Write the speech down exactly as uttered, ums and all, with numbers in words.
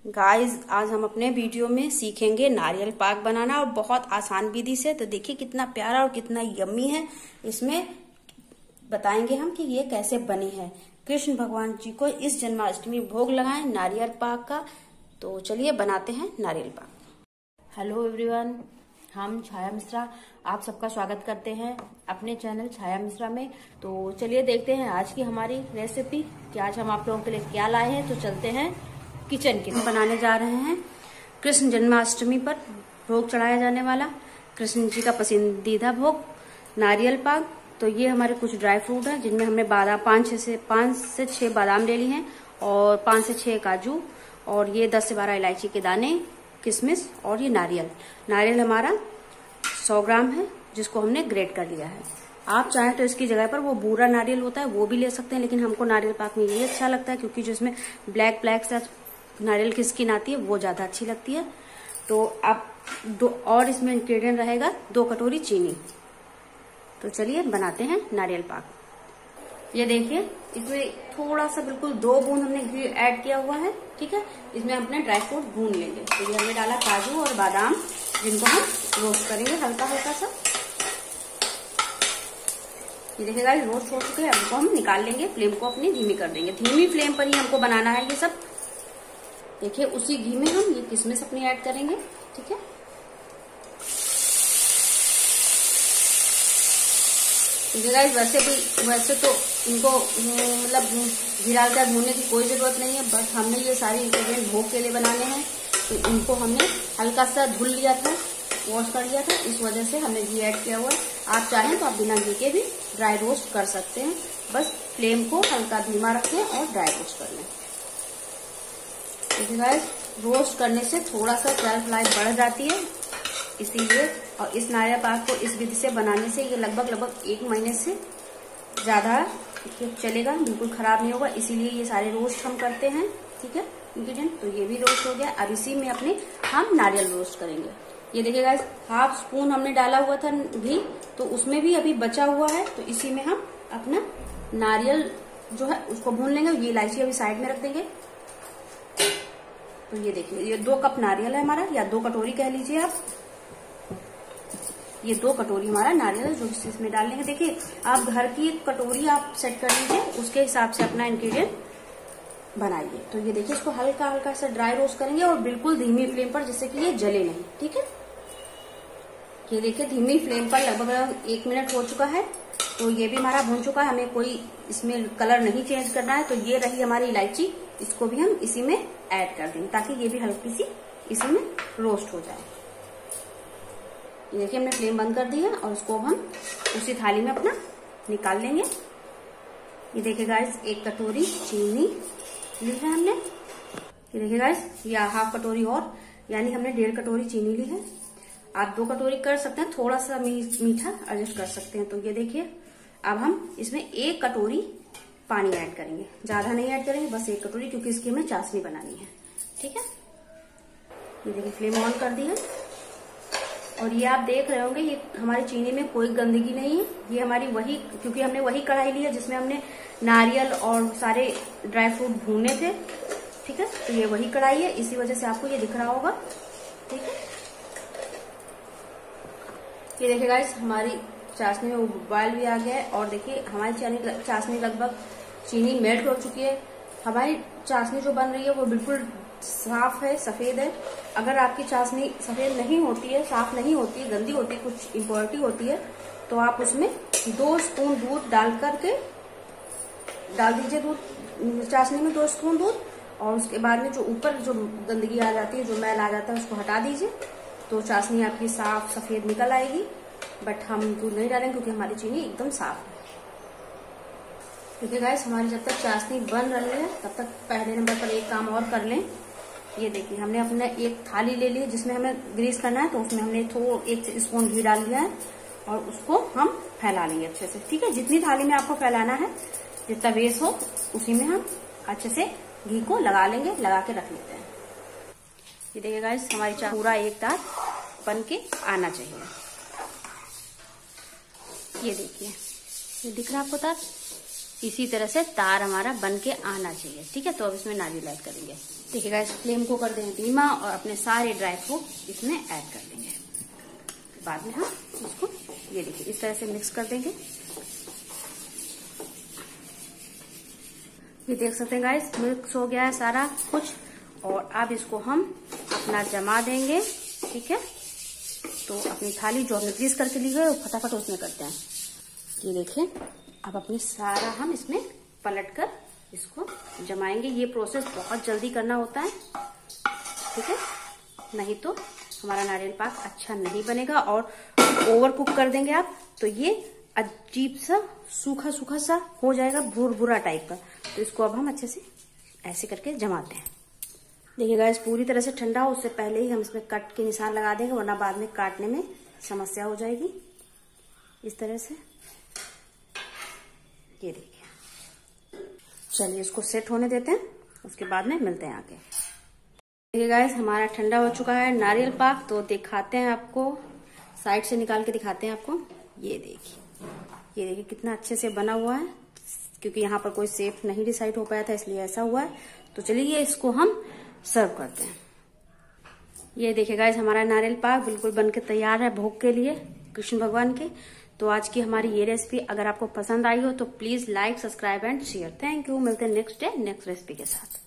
Guys आज हम अपने वीडियो में सीखेंगे नारियल पाक बनाना और बहुत आसान विधि से। तो देखिए कितना प्यारा और कितना यम्मी है। इसमें बताएंगे हम कि ये कैसे बनी है। कृष्ण भगवान जी को इस जन्माष्टमी भोग लगाएं नारियल पाक का। तो चलिए बनाते हैं नारियल पाक। हेलो एवरीवन, हम छाया मिश्रा आप सबका स्वागत करते हैं अपने चैनल छाया मिश्रा में। तो चलिए देखते हैं आज की हमारी रेसिपी कि आज हम आप लोगों के लिए क्या लाए हैं। तो चलते हैं किचन की। बनाने जा रहे हैं कृष्ण जन्माष्टमी पर भोग चढ़ाया जाने वाला कृष्ण जी का पसंदीदा भोग नारियल पाक। तो ये हमारे कुछ ड्राई फ्रूट हैं जिनमें हमने बादाम पाँच छः से पाँच से छः बादाम ले ली हैं और पाँच से छः काजू और ये दस से बारह इलायची के दाने, किशमिश और ये नारियल। नारियल हमारा सौ ग्राम है जिसको हमने ग्रेट कर लिया है। आप चाहें तो इसकी जगह पर वो बूरा नारियल होता है वो भी ले सकते हैं, लेकिन हमको नारियल पाक में ये अच्छा लगता है क्योंकि जो इसमें ब्लैक ब्लैक सा नारियल की स्किन आती है वो ज्यादा अच्छी लगती है। तो आप दो और इसमें इंग्रेडिएंट रहेगा दो कटोरी चीनी। तो चलिए बनाते हैं नारियल पाक। ये देखिए इसमें थोड़ा सा बिल्कुल दो बूंद हमने घी ऐड किया हुआ है, ठीक है। इसमें अपने ड्राई फ्रूट भून लेंगे। तो ये हमने डाला काजू और बादाम जिनको हम रोस्ट करेंगे हल्का हल्का सा। ये देखिएगा रोस्ट हो चुके हैं। अब हम निकाल लेंगे, फ्लेम को अपनी धीमी कर देंगे। धीमी फ्लेम पर ही हमको बनाना है ये सब। देखिए उसी घी में हम ये किशमिश अपनी ऐड करेंगे, ठीक है। गाइस वैसे भी वैसे तो इनको मतलब घी डालकर भूनने की कोई जरूरत नहीं है, बट हमने ये सारी इंग्रेडिएंट भोग के लिए बनाने हैं तो इनको हमने हल्का सा धुल लिया था, वॉश कर लिया था, इस वजह से हमने घी ऐड किया हुआ है। आप चाहें तो आप बिना घी के भी ड्राई रोस्ट कर सकते हैं। बस फ्लेम को हल्का धीमा रखें और ड्राई रोस्ट कर लें। देखिए गाइस रोस्ट करने से थोड़ा सा शेल्फ लाइफ बढ़ जाती है, इसीलिए। और इस नारियल पाक को इस विधि से बनाने से ये लगभग लगभग एक महीने से ज्यादा चलेगा, बिल्कुल खराब नहीं होगा। इसीलिए ये सारे रोस्ट हम करते हैं, ठीक है इंग्रेडिएंट। तो ये भी रोस्ट हो गया। अब इसी में अपने हम नारियल रोस्ट करेंगे। ये देखिए गाइस हाफ स्पून हमने डाला हुआ था घी, तो उसमें भी अभी बचा हुआ है। तो इसी में हम अपना नारियल जो है उसको भून लेंगे। ये इलायची अभी साइड में रख देंगे। तो ये देखिए ये दो कप नारियल है हमारा, या दो कटोरी कह लीजिए आप। ये दो कटोरी हमारा नारियल जो इसमें डाल लेंगे। देखिए आप घर की कटोरी आप सेट कर लीजिए, उसके हिसाब से अपना इंग्रेडिएंट बनाइए। तो ये देखिए इसको हल्का हल्का सा ड्राई रोस्ट करेंगे और बिल्कुल धीमी फ्लेम पर, जिससे कि ये जले नहीं, ठीक है। ये देखिए धीमी फ्लेम पर लगभग एक मिनट हो चुका है। तो ये भी हमारा भून चुका है, हमें कोई इसमें कलर नहीं चेंज करना है। तो ये रही हमारी इलायची, इसको भी हम इसी में ऐड कर देंगे ताकि ये भी हल्की सी इसी में रोस्ट हो जाए। ये देखिए हमने फ्लेम बंद कर दी है और इसको हम उसी थाली में अपना निकाल लेंगे। ये देखिए गाइस एक कटोरी चीनी ली है हमने। ये देखिए गाइस या हाफ कटोरी और, यानी हमने डेढ़ कटोरी चीनी ली है। आप दो कटोरी कर सकते हैं, थोड़ा सा मीठा एडजस्ट कर सकते हैं। तो ये देखिए अब हम इसमें एक कटोरी पानी ऐड करेंगे, ज्यादा नहीं ऐड करेंगे, बस एक कटोरी, क्योंकि इसकी हमें चाशनी बनानी है, ठीक है। ये देखिए फ्लेम ऑन कर दी है और ये आप देख रहे होंगे ये हमारी चीनी में कोई गंदगी नहीं है। ये हमारी वही, क्योंकि हमने वही कढ़ाई ली है जिसमें हमने नारियल और सारे ड्राई फ्रूट भूने थे, ठीक है। तो ये वही कढ़ाई है, इसी वजह से आपको ये दिख रहा होगा, ठीक है। ये देखिए गाइस हमारी चाशनी में बॉयल भी आ गया है और देखिए हमारी चाशनी लगभग चीनी मेल्ट हो चुकी है। हमारी चाशनी जो बन रही है वो बिल्कुल साफ है, सफेद है। अगर आपकी चाशनी सफेद नहीं होती है, साफ नहीं होती है, गंदी होती है, कुछ इम्प्योरिटी होती है, तो आप उसमें दो स्पून दूध डाल करके डाल दीजिए, दूध चाशनी में दो स्पून दूध, और उसके बाद में जो ऊपर जो गंदगी आ जाती है, जो मैल आ जाता है, उसको हटा दीजिए। तो चाशनी आपकी साफ सफेद निकल आएगी। बट हम दूध नहीं डालेंगे क्योंकि हमारी चीनी एकदम साफ है। देखिए गाइस हमारी जब तक चाशनी बन रही है तब तक पहले नंबर पर एक काम और कर लें। ये देखिए हमने अपने एक थाली ले ली जिसमें हमें ग्रीस करना है। तो उसमें हमने थोड़ा एक स्पून घी डाल दिया है और उसको हम फैला लेंगे अच्छे से, ठीक है। जितनी थाली में आपको फैलाना है, जितना बेस हो उसी में हम अच्छे से घी को लगा लेंगे, लगा के रख लेते हैं। ये देखिए गाइस हमारी चाय पूरा एक तार बन के आना चाहिए। ये देखिए ये दिख रहा है आपको तार, इसी तरह से तार हमारा बन के आना चाहिए। ठीक है, तो अब इसमें नारियल ऐड करेंगे। देखिए गाइस, फ्लेम को कर देंगे धीमा और अपने सारे ड्राई फ्रूट इसमें ऐड कर देंगे। बाद में हम इसको ये देखिए इस तरह से मिक्स कर देंगे। ये देख सकते हैं गाइस, मिक्स हो गया है सारा कुछ और अब इसको हम अपना जमा देंगे। ठीक है, तो अपनी थाली जो हमने ग्रीस करके ली है वो फटाफट उसमें करते हैं। ये देखिए, अब अपनी सारा हम इसमें पलट कर इसको जमाएंगे। ये प्रोसेस बहुत जल्दी करना होता है। ठीक है, नहीं तो हमारा नारियल पाक अच्छा नहीं बनेगा और ओवर कुक कर देंगे आप तो ये अजीब सा सूखा सूखा सा हो जाएगा, भुरभुरा टाइप का। तो इसको अब हम अच्छे से ऐसे करके जमाते हैं। देखिए गाइस, पूरी तरह से ठंडा हो उससे पहले ही हम इसमें कट के निशान लगा देंगे, वरना बाद में काटने में समस्या हो जाएगी। इस तरह से ये देखिए। चलिए इसको सेट होने देते हैं, उसके बाद में मिलते हैं आगे। देखिए गाइस, हमारा ठंडा हो चुका है नारियल पाक। तो दिखाते हैं आपको, साइड से निकाल के दिखाते हैं आपको। ये देखिए, ये देखिए कितना अच्छे से बना हुआ है, क्योंकि यहाँ पर कोई शेप नहीं डिसाइड हो पाया था इसलिए ऐसा हुआ है। तो चलिए इसको हम सर्व करते हैं। ये देखिए गाइस, हमारा नारियल पाक बिल्कुल बनके तैयार है भोग के लिए कृष्ण भगवान के। तो आज की हमारी ये रेसिपी अगर आपको पसंद आई हो तो please like, subscribe and share. Thank you. मिलते हैं नेक्स्ट डे नेक्स्ट रेसिपी के साथ।